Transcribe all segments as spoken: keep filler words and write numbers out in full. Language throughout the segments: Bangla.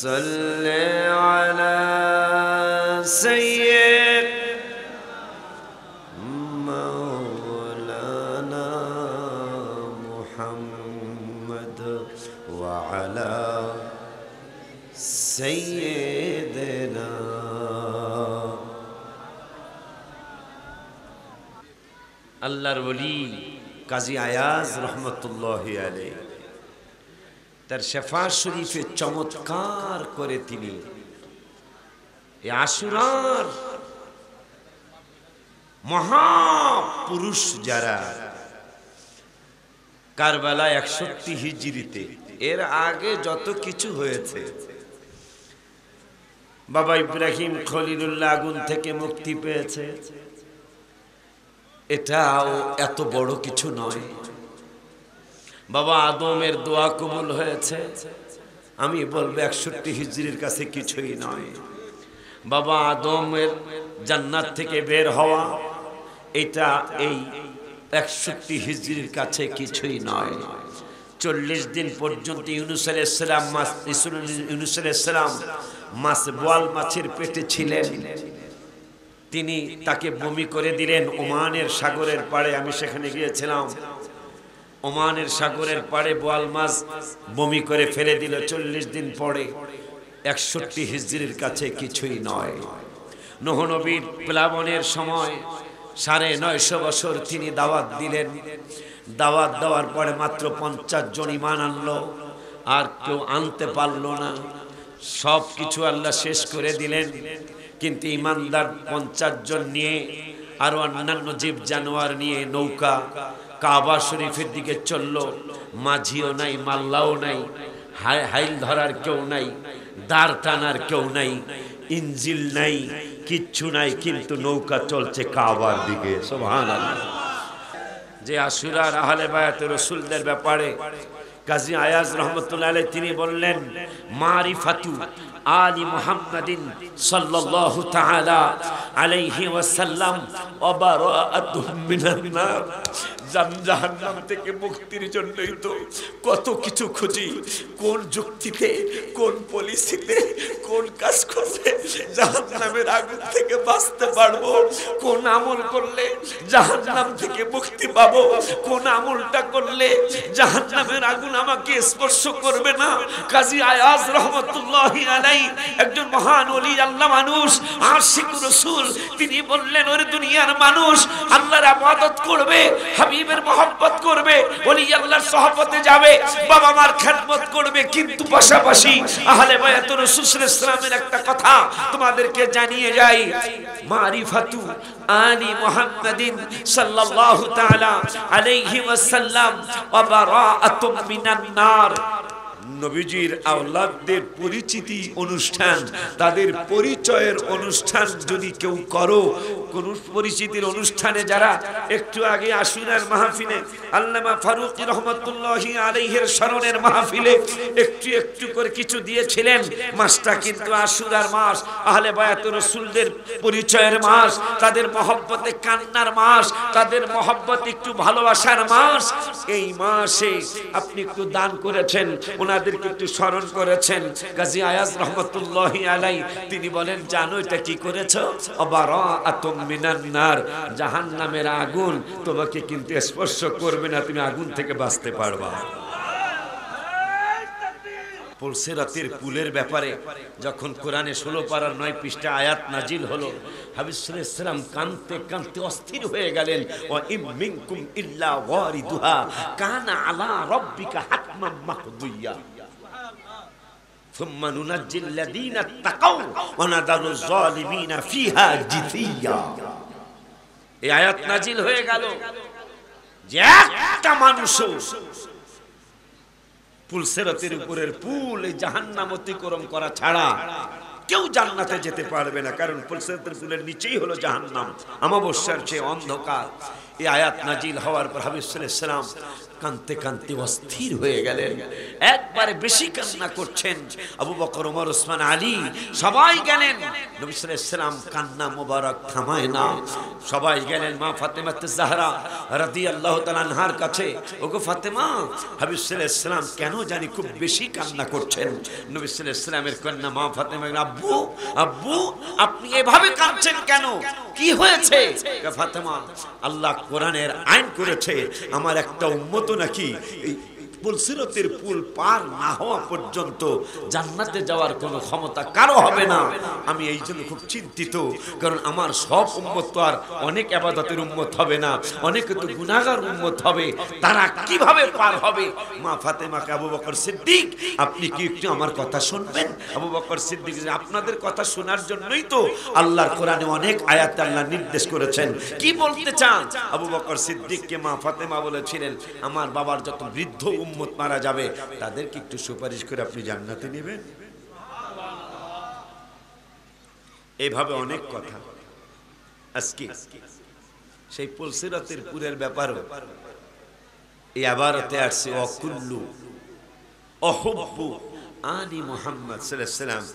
সাল্লি আলা সাইয়্যিদ মাওলানা মুহাম্মদ ওয়া আলা সাইয়্যিদিনা। আল্লাহর ওলি কাজী আয়াজ রহমতুল্লাহি আলাইহি তার শেফা শরীফে চমৎকার করে তিনি এই আশুরার মহাপুরুষ যারা কারবালা একষট্টি হিজরিতে, এর আগে যত কিছু হয়েছে, বাবা ইব্রাহিম খলিলুল্লাহ আগুন থেকে মুক্তি পেয়েছে, এটাও এত বড় কিছু নয়। বাবা আদমের দোয়া কবুল হয়েছে, আমি বলবো একষট্টি হিজরির কাছে কিছুই নয়। বাবা আদমের জান্নাত থেকে বের হওয়া, এটা এই একষট্টি হিজরির কাছে কিছুই নয়। চল্লিশ দিন পর্যন্ত ইউনুস আলাইহিস সালাম মাছ ইউনুস আলাইহিস সালাম মাছ বোয়াল মাছের পেটে ছিলেন। তিনি তাকে বমি করে দিলেন ওমানের সাগরের পাড়ে। আমি সেখানে গিয়েছিলাম। ওমানের সাগরের পাড়ে বোয়াল মাছ বমি করে ফেলে দিল চল্লিশ দিন পরে। একষট্টি হিজরির কাছে কিছুই নয়। নূহ নবীর প্লাবনের সময় সাড়ে নয়শো বছর তিনি দাওয়াত দিলেন। দাওয়াত দেওয়ার পরে মাত্র পঞ্চাশ জন ঈমান আনলো, আর কেউ আনতে পারলো না। সব কিছু আল্লাহ শেষ করে দিলেন, কিন্তু ঈমানদার পঞ্চাশ জন নিয়ে আরো অন্যান্য জীব জানোয়ার নিয়ে নৌকা কাবা শরীফের দিকে চলল। মাঝিও নাই, মাল্লাও নাই, হাইল ধরার কেউ নাই, দাঁড় টানার কেউ নাই, ইঞ্জিল নাই, কিচ্ছু নাই, কিন্তু নৌকা চলছে কাবার দিকে। সুবহানাল্লাহ। যে আশুরার আহলে বায়াত রাসূলদের ব্যাপারে কাজী আয়াজ রহমতুল্লাহ আলাইহি তিনি বললেন, মারিফাতু আলি মুহাম্মাদিন সাল্লাল্লাহু তাআলা আলাইহি ওয়াসাল্লাম ওয়া বারাআতুহুম মিনান নার। জাহান্নাম থেকে মুক্তির জন্যই তো কত কিছু খুঁজি, কোন যুক্তিতে, কোন পলিসিতে, কোন কাজ করলে জাহান্নামের আগুন থেকে বাঁচতে পারবো, কোন আমল করলে জাহান্নাম থেকে মুক্তি পাবো, কোন আমলটা করলে জাহান্নামের আগুন আমাকে স্পর্শ করবে না। কাজী আয়াজ রহমতুল্লাহি আলাইহি একজন মহান ওলি আল্লাহ মানুষ, আশিক রাসূল, তিনি বললেন, ওরে দুনিয়ার মানুষ আল্লাহর ইবাদত করবে, হাবিবের মহব্বত করবে, ওলি আল্লাহর সোহবতে যাবে, বাবা মার খেদমত করবে, কিন্তু পাশাপাশি আহলে বায়াত রাসূল সাল্লাল্লাহু আলাইহি ওয়াসাল্লামের একটা কথা তোমাদেরকে জানিয়ে যাই, মারিফাতু আলি মুহাম্মাদিন সাল্লাল্লাহু তাআলা আলাইহি ওয়াসাল্লাম ওয়া বারাআতুম মিনান নার। নবীজির আওলাদদের পরিচিতি অনুষ্ঠান, তাদের পরিচয়ের অনুষ্ঠান যদি কেউ করো, কোন পরিচিতির অনুষ্ঠানে যারা একটু আগে আশুরার মাহফিলে আল্লামা ফারুকী রহমাতুল্লাহি আলাইহির স্মরণের মাহফিলে একটু একটু করে কিছু দিয়েছিলেন, মাসটা কিন্তু আশুরার মাস, আহলে বায়াত রাসূলদের পরিচয়ের মাস, তাদের মহব্বতে কান্নার মাস, তাদের মহব্বতে একটু ভালোবাসার মাস। এই মাসে আপনি একটু দান করেছেন, ওনাদেরকে একটু স্মরণ করেছেন। কাজী আয়াজ রহমতুল্লাহি আলাইহি তিনি বলেন, জানো এটা কি করেছো? বারাআতুম মিনান নার, জাহান্নামের আগুন তোমাকে কিন্তু স্পর্শ করবে না, তুমি আগুন থেকে বাঁচতে পারবা। পুলসিরাতের পুলের ব্যাপারে যখন কোরআনে ষোলো পারার নয় পৃষ্ঠা আয়াত নাজিল হলো, হাবিব সাল্লাল্লাহু আলাইহি ওয়াসাল্লাম কাঁদতে কাঁদতে অস্থির হয়ে গেলেন। ওয়া ইম মিনকুম ইল্লা ওয়ারিদুহা কানা আলা রাব্বিকা হাতমান মাকদিয়া সুম্মা নুনাজ্জিল লাযীনা তাকাউ ওয়া নাদারু যালিমিনা ফিহা জিথিয়া। এই আয়াত নাজিল হয়ে গেল যে একটা মানুষও পুলসিরাতের উপরের পুল এই জাহান্নাম অতিক্রম করা ছাড়া কেউ জান্নাতে যেতে পারবে না, কারণ পুলসিরাতের পুলের নিচেই হলো জাহান্নাম, আমাবস্যার চেয়ে অন্ধকার। এই আয়াত নাজিল হওয়ার পর হাবিব সাল্লাল্লাহু আলাইহি ওয়াসাল্লাম কাঁদতে কাঁদতে অস্থির হয়ে গেলেন, একবারে বেশি কান্না করছেন। আবু বকর, ওমর, ওসমান, আলী সবাই গেলেন। নবী সাল্লাল্লাহু আলাইহি ওয়াসাল্লাম কান্না মোবারক থামায় না, সবাই গেলেন মা ফাতেমা জাহরা রাদিয়াল্লাহু তাআলা আনহার কাছে। ওগো ফাতেমা, হাবিব সাল্লাল্লাহু আলাইহি ওয়াসাল্লাম কেন জানি খুব বেশি কান্না করছেন। নবী সাল্লাল্লাহু আলাইহি ওয়াসাল্লামের কন্যা মা ফাতেমা, আব্বু আব্বু আপনি এভাবে কাঁদছেন কেন, কি হয়েছে? ফাতেমা, আল্লাহ কোরআনের আইন করেছে আমার একটা উম্মত নাকি পুলসিরাতের পুল পার না হওয়া পর্যন্ত জান্নাতে যাওয়ার কোনো ক্ষমতা কারো হবে না। আমি এই জন্য খুব চিন্তিত, কারণ আমার সব উম্মত তো আর অনেক ইবাদতের উম্মত হবে না, অনেকে তো গুনাহগার উম্মত হবে, তারা কিভাবে পার হবে? মা ফাতেমাকে আবু বকর সিদ্দিক, আপনি কি একটু আমার কথা শুনবেন? আবু বকর সিদ্দিক, আপনাদের কথা শোনার জন্যই তো আল্লাহর কোরআনে অনেক আয়াতে আল্লাহ নির্দেশ করেছেন, কি বলতে চান? আবু বকর সিদ্দিককে মা ফাতেমা বলেছিলেন, আমার বাবার যত বৃদ্ধ উম্মত মারা যাবে তাদেরকে একটু সুপারিশ করে আপনি জান্নাতে নেবেন। এইভাবে অনেক কথা। আজকে সেই পুলসিরাতের পুরের ব্যাপারও এই আবারতে আসছে, অকুল্লু অহুব্বু আলি মুহাম্মদ সাল্লাল্লাহু আলাইহি ওয়াসাল্লাম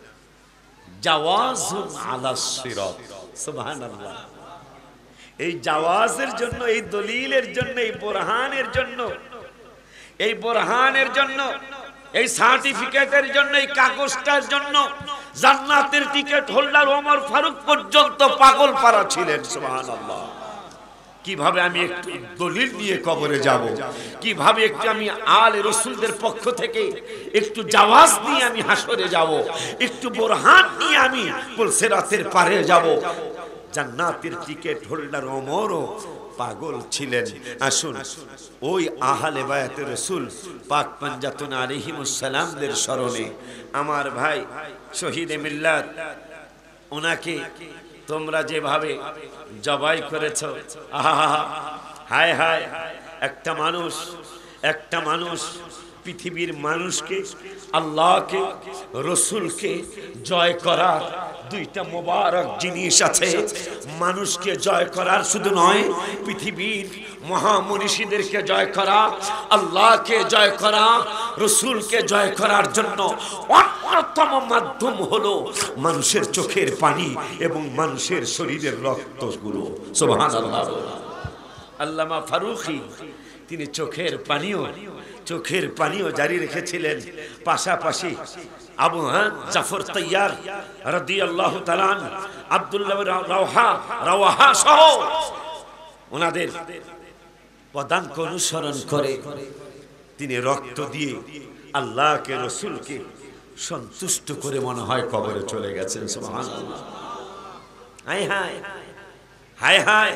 জাওয়াজুন আলা সিরাত। সুবহানাল্লাহ। এই জাওয়াজের জন্য, এই দলিলের জন্য, এই বোরহানের জন্য, এই বোরহানের জন্য, এই সার্টিফিকেটের জন্য, এই কাগজটার জন্য জান্নাতের টিকিট হোল্ডার ওমর ফারুক পর্যন্ত পাগল পারা ছিলেন। সুবহানাল্লাহ। কিভাবে আমি একটু দলিল নিয়ে কবরে যাব, কিভাবে একটু আমি আলে রাসূলদের পক্ষ থেকে একটু জাওয়াজ নিয়ে আমি হাসরে যাব, একটু বোরহান নিয়ে আমি পুলসিরাতের পারে যাব। জান্নাতের টিকিট হোল্ডার ওমরও পাগল ছিলেন। আসুন ওই আহলে বায়াতে রাসূল পাক পাঞ্জাতুন আলাইহিমুস সালামদের স্মরণে আমার ভাই শহীদে মিল্লাত, ওনাকে তোমরা যেভাবে জবাই করেছো, আহা হায় হায়, একটা মানুষ একটা মানুষ পৃথিবীর মানুষকে, আল্লাহকে, রসুলকে জয় করার দুইটা মোবারক জিনিস আছে। মানুষকে জয় করার শুধু নয়, পৃথিবীর মহামনীষীদেরকে জয় করা, আল্লাহকে জয় করা, রসুলকে জয় করার জন্য অন্যতম মাধ্যম হলো মানুষের চোখের পানি এবং মানুষের শরীরের রক্তগুলো। সুবহানাল্লাহ। আল্লামা ফারুকী তিনি চোখের পানিও চোখের পানিও জারি রেখেছিলেন। পাশাপাশি আবু জাফর তাইয়ার রাদিয়াল্লাহু তাআলা আব্দুল্লাহ রাওহা রাওহা সহ ওনাদের পদাঙ্ক অনুসরণ করে তিনি রক্ত দিয়ে আল্লাহকে, রসুলকে সন্তুষ্ট করে মনে হয় কবরে চলে গেছেন। সুবহানাল্লাহ। হায় হায় হায় হায়,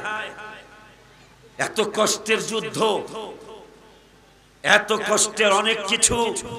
এত কষ্টের যুদ্ধ, এত কষ্টের অনেক কিছু।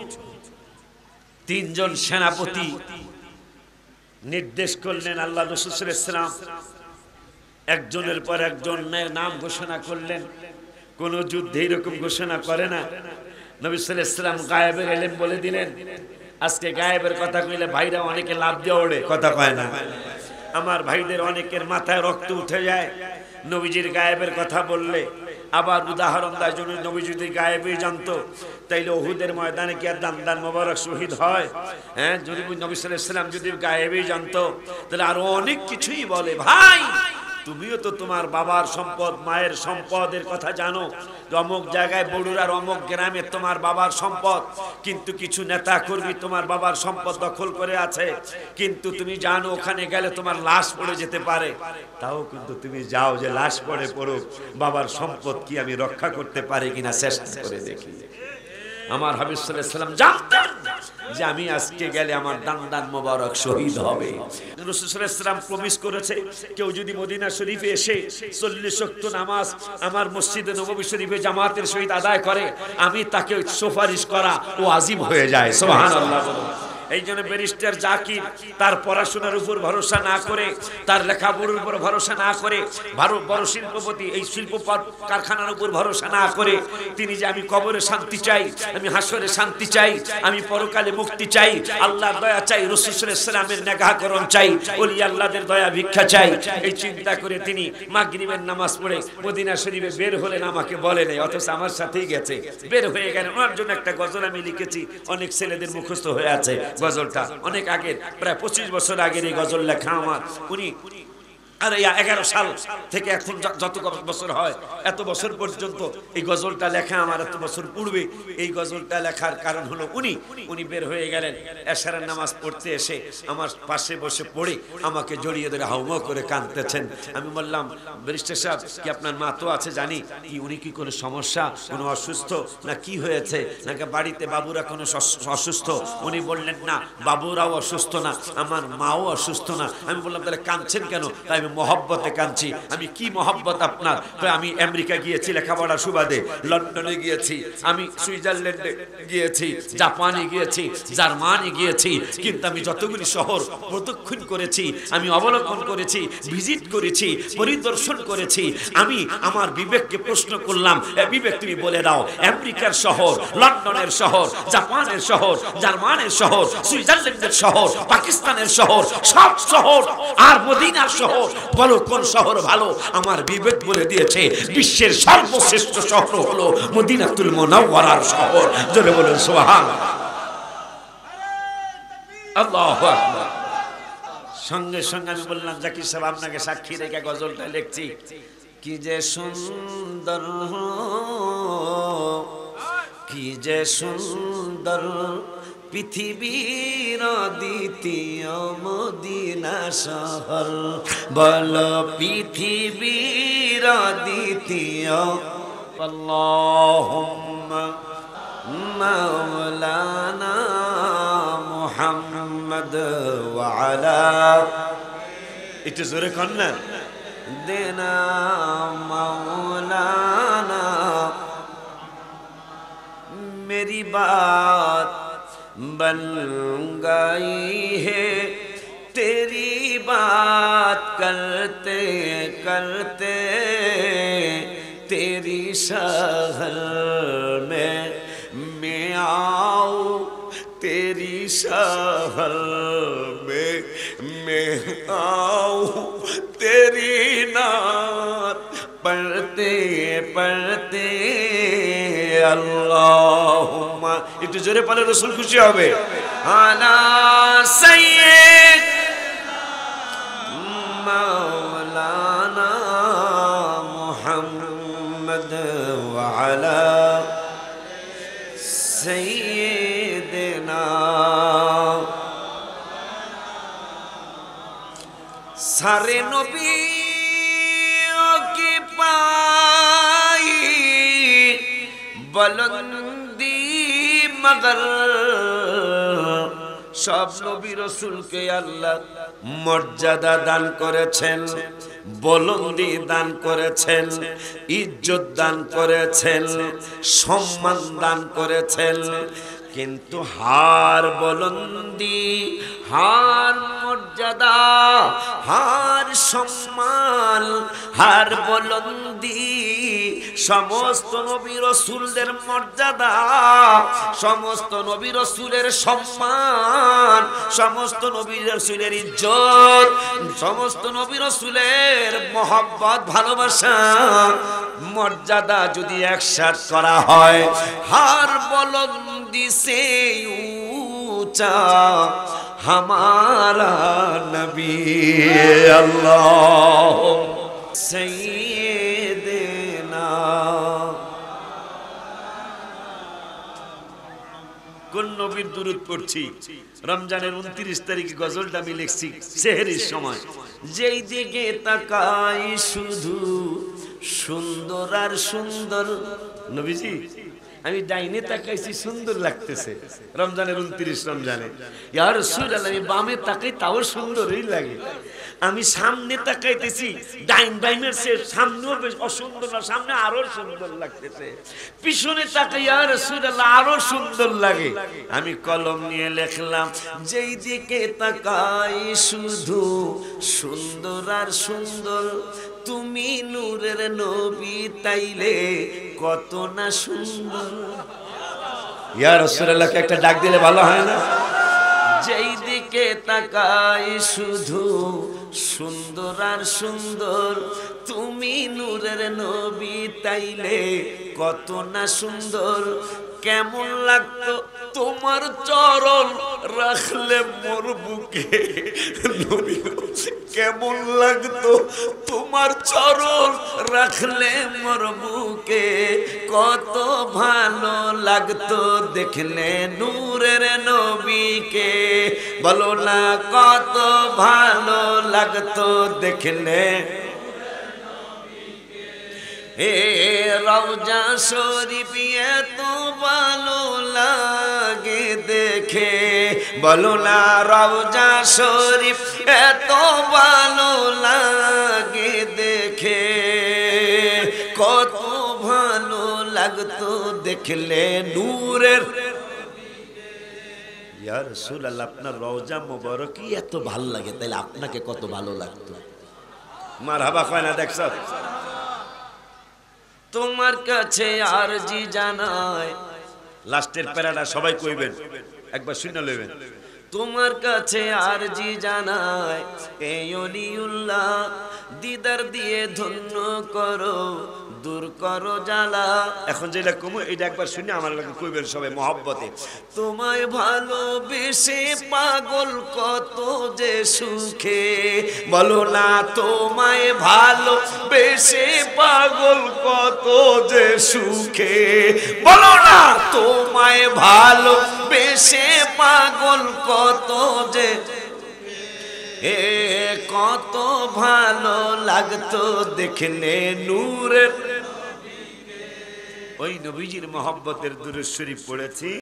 তিনজন সেনাপতি নির্দেশ করলেন, আল্লাহ রাসূল সাল্লাল্লাহু আলাইহি ওয়াসাল্লাম একজনের পর একজনের নাম ঘোষণা করলেন। কোন যুদ্ধে এরকম ঘোষণা করে না। নবী সাল্লাল্লাহু আলাইহি ওয়াসাল্লাম গায়েবের ইলম বলে দিলেন। আজকে গায়েবের কথা কইলে ভাইরা অনেকে লাভ দিয়ে ওড়ে, কথা কয় না। আমার ভাইদের অনেকের মাথায় রক্ত উঠে যায় নবীজির গায়েবের কথা বললে। আবার উদাহরণ দেয়, যদি নবী যদি গায়েবই জানতো তাইলে উহুদের ময়দানে কি আর দান মোবারক শহীদ হয়? হ্যাঁ, যদি নবী সাল্লাল্লাহু আলাইহি ওয়াসাল্লাম যদি গায়েবই জানতো তাহলে আরো অনেক কিছুই বলে। ভাই, তুমিও তো তোমার বাবার সম্পদ, মায়ের সম্পদের কথা জানো। অমুক জায়গায় বড়ুরার অমুক গ্রামে তোমার বাবার সম্পদ, কিন্তু কিছু নেতা কর্মী তোমার বাবার সম্পদ দখল করে আছে, কিন্তু তুমি জানো ওখানে গেলে তোমার লাশ পড়ে যেতে পারে। তাও কিন্তু তুমি যাও যে লাশ পড়ে পড়ুক, বাবার সম্পদ কি আমি রক্ষা করতে পারি কিনা চেষ্টা করে দেখি। আমার হাবিব সাল্লাল্লাহু আলাইহি ওয়াসাল্লাম জানতেন যে আমি আজকে গেলে আমার দান দান মোবারক শহীদ হবে। রাসূল সাল্লাল্লাহু আলাইহি ওয়াসাল্লাম প্রমিস করেছে, কেউ যদি মদিনা শরীফে এসে চল্লিশ ওয়াক্ত নামাজ আমার মসজিদে নববী শরীফে জামাতের সহিত আদায় করে, আমি তাকে সুপারিশ করা ওয়াজিব হয়ে যায়। সুবহানাল্লাহ। এই জন্য ব্যারিস্টার জাকির তার পড়াশোনার উপর ভরসা না করে, তার লেখাপড়ার উপর ভরসা না করে, ভারত বড় শিল্পপতি এই শিল্প কারখানার উপর ভরসা না করে তিনি যে আমি কবরে শান্তি চাই, আমি হাসরে শান্তি চাই, আমি পরকালে মুক্তি চাই, আল্লাহর দয়া চাই, রাসূল সাল্লাল্লাহু আলাইহি ওয়াসাল্লামের নেগাহকরণ চাই, ওলি আল্লাহদের দয়া ভিক্ষা চাই, এই চিন্তা করে তিনি মাগরিবের নামাজ পড়ে মদিনা শরীফে বের হলেন। আমাকে বলে নাই, অথচ আমার সাথেই গেছে, বের হয়ে গেলেন। ওনার জন্য একটা গজল আমি লিখেছি, অনেক ছেলেদের মুখস্থ হয়ে আছে গজলটা, অনেক আগের, প্রায় পঁচিশ বছর আগের এই গজল লেখা আমার। উনি আর এগারো সাল থেকে এখন যত বছর হয় এত বছর পর্যন্ত এই গজলটা লেখা আমার, এত বছর পূর্বে এই গজলটা লেখার কারণ হলো উনি উনি বের হয়ে গেলেন। এশারের নামাজ পড়তে এসে আমার পাশে বসে পড়ে আমাকে জড়িয়ে ধরে হাউমাউ করে কাঁদতেছেন। আমি বললাম, ব্যারিস্টার সাহেব কি আপনার মা তো আছে জানি, কি উনি কি কোনো সমস্যা, কোনো অসুস্থ না কি হয়েছে, নাকি বাড়িতে বাবুরা কোনো অসুস্থ? উনি বললেন না, বাবুরাও অসুস্থ না, আমার মাও অসুস্থ না। আমি বললাম তাহলে কাঁদছেন কেন? তাই মহব্বতে কাঁদছি। আমি কি মহব্বত আপনার? আমি আমেরিকা গিয়েছি লেখাপড়া সুবাদে, লন্ডনে গিয়েছি, আমি সুইজারল্যান্ডে গিয়েছি, জাপানে গিয়েছি, জার্মানি গিয়েছি, কিন্তু আমি যতগুলি শহর প্রদক্ষিণ করেছি, আমি অবলোকন করেছি, ভিজিট করেছি, পরিদর্শন করেছি, আমি আমার বিবেককে প্রশ্ন করলাম, বিবেক তুমি বলে দাও, আমেরিকার শহর, লন্ডনের শহর, জাপানের শহর, জার্মানের শহর, সুইজারল্যান্ডের শহর, পাকিস্তানের শহর, সব শহর আর মদিনার শহর, বলো কোন শহর ভালো? আমার বিবেক বলে দিয়েছে বিশ্বের সর্বশ্রেষ্ঠ শহর হলো মদিনাতুল মুনাওয়ারার শহর। জোরে বলুন সুবহানাল্লাহ, আল্লাহু আকবার। সঙ্গে সঙ্গে আমি বললাম, জাকির সাহেব আপনাকে সাক্ষী রেখে গজলটা লিখছি। কি যে সুন্দর, কি যে সুন্দর পৃথিবীর দ্বিতীয় মদিনা শহর, বলো পৃথিবীর দ্বিতীয়। আল্লাহুম্মা মাওলানা মুহাম্মদ ওয়া আলা, একটু জোরে কর না, দেনা মাওলানা मेरी बात बन गई है, तेरी बात करते करते तेरी शहर में मैं आऊं, तेरी शहर में मैं आऊं, तेरी नात पढ़ते पढ़ते আল্লাহুম্মা, একটু জোরে পড়লে রাসূল খুশি হবে। আলা সাইয়্যিদ মাওলানা মুহাম্মদ ওয়া আলা সাইয়্যিদিনা, সারে নবী কি পাই বুলন্দি মগর, সব নবী রাসূলকে আল্লাহ মর্যাদা দান করেছেন, বুলন্দি দান করেছেন, ইজ্জত দান করেছেন, সম্মান দান করেছেন, কিন্তু হার বুলন্দি, হার মর্যাদা, হার সম্মান, হার বুলন্দি, সমস্ত নবী রাসূলদের মর্যাদা, সমস্ত নবী রাসূলের সম্মান, সমস্ত নবী রাসূলের ইজ্জত, সমস্ত নবী রাসূলের মহব্বত, ভালোবাসা, মর্যাদা যদি একসাথে করা হয়, হার বুলন্দি से ऊंचा हमारा नबी अल्लाह सैयदना। কোন নবীর দুরূদ পড়ছি? রমজানের উনত্রিশ তারিখ গজলটা আমি লিখছি সেহরির সময়। যেই দিকে তাকাই শুধু সুন্দর আর সুন্দর, নবীজি আমি ডাইনে তাকাইছি, সুন্দর লাগতেছে, রমজানের উনত্রিশ রমজানে। ইয়া রাসূলুল্লাহ, আমি বামে তাকাই তাও সুন্দরই লাগে। আমি সামনে তাকাইতেছি, ডাইন ডাইনের সে সামনেও বেশ অসুন্দর না, সামনে আরো সুন্দর লাগতেছে। পিছনে তাকাই, ইয়া রাসূলুল্লাহ, আরো সুন্দর লাগে। আমি কলম নিয়ে লিখলাম, যেই দিকে তাকাই শুধু সুন্দর আর সুন্দর, তুমি নূরের নবী তাইলে কত না সুন্দর। ইয়া রাসূলুল্লাহকে একটা ডাক দিলে ভালো হয় না? যেই দিকে তাকাই শুধু সুন্দর আর সুন্দর, তুমি নূরের নবী তাইলে কত না সুন্দর। কেমন লাগতো তোমার চরণ রাখলে মোর বুকে, নবী কেমন লাগতো তোমার চরণ রাখলে মোর বুকে, কত ভালো লাগতো দেখলে নূরের নবীকে। বলো না কত ভালো লাগতো দেখলে। এ রওজা শরীফ এত ভালো লাগে দেখে, বলো না রওজা শরীফ এত ভালো লাগে দেখে, কত ভালো লাগতো দেখলে নূরের। ইয়া রাসূলুল্লাহ, আপনার রওজা মোবারকই এত ভালো লাগে, তাইলে আপনাকে কত ভালো লাগতো। মারহাবা কয় না? দেখছ, তোমার কাছে আরজি জানায়, লাস্টের প্যারাটা সবাই কইবেন, একবার শুনে লইবেন। তোমার কাছে আরজি জানায়, এই ওলিউল্লাহ দিদার দিয়ে ধন্য করো, দূর করো জ্বালা। এখন যেটা কমু এটা একবার শুনে আমার লাগে কইবেন সবাই মহব্বতে। তোমায় ভালোবেসে পাগল কত যে সুখে, বলো না তোমায় ভালোবেসে পাগল কত যে সুখে, বলো না তোমায় ভালোবেসে পাগল কত যে। এ কত ভালো লাগতো দেখলে নূরের। ওই নবীজির মহব্বতের দুরূদ শরীফ পড়েছি।